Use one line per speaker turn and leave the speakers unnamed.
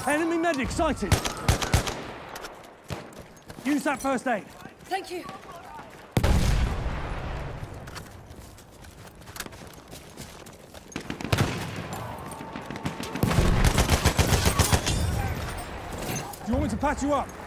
Enemy medic sighted. Use that first aid.
Thank you.
Do you want me to patch you up?